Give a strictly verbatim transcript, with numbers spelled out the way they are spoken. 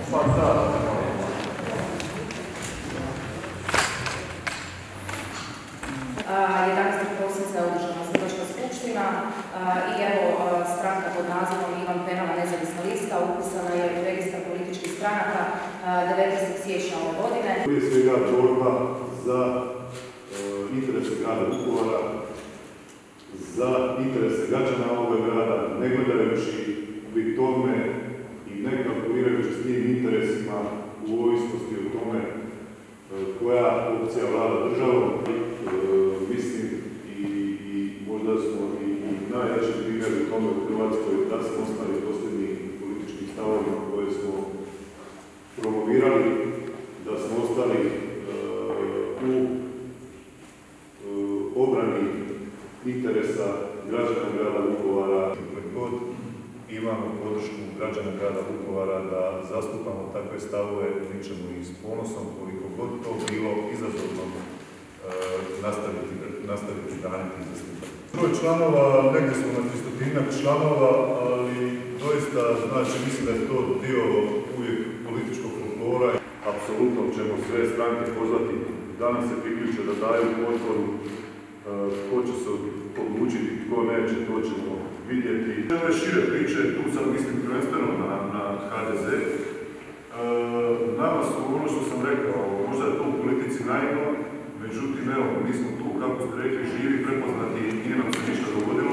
Pa da. jedanaestog prosinca je održana osnivačka skupština i evo stranka pod nazivom Ivana penava-nezavisna lista upisana je u registar političkih stranaka devetnaestog siječnja ove godine. Prije svega borba za interese grada Vukovara, za interese građana ovoga grada, ne gledajući bitome i ne kalkulirajući s tim interesima u ovisnosti o tome koja opcija vlada državom. Mislim i, i možda smo i, i najjači primjer u tome u Hrvatskoj da smo ostali dosljedni političkim stavovima koje smo promovirali, da smo ostali uh, u uh, obrani interesa građana grada Vukovara. Kad god imamo podršku građana grada Vukovara da zastupamo takve stavove, mi ćemo i s ponosom, koliko god to bilo izazovno, nastaviti, nastaviti braniti i zastupati. Broj članova, negdje smo na tristotinjak članova, ali doista, znači, mislim da je to dio uvijek političkog folklora. Apsolutno ćemo sve stranke pozvati danas se priključe da daju potporu. Tko će se odlučiti, tko neće, to ćemo vidjeti. Ove šire priče, tu sad mislim prvenstveno na, na ha de ze. E, nama su, ono što sam rekao, možda je to u politici naivno, međutim, evo, mi smo tu, kako ste rekli, živi, prepoznati, nije nam se ništa dogodilo.